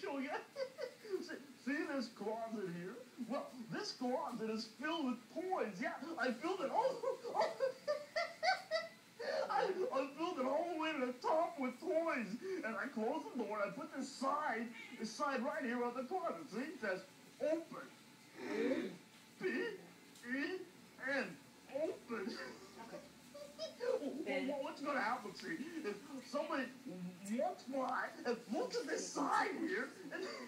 show you. See this closet here? Well, this closet is filled with toys. Yeah, I filled it all. I filled it all the way to the top with toys. And I closed the door and I put this sign right here on the closet. See, it says open. O-P-E-N. Open. Well, what's going to happen, see, if somebody walks by and looks at this sign here, and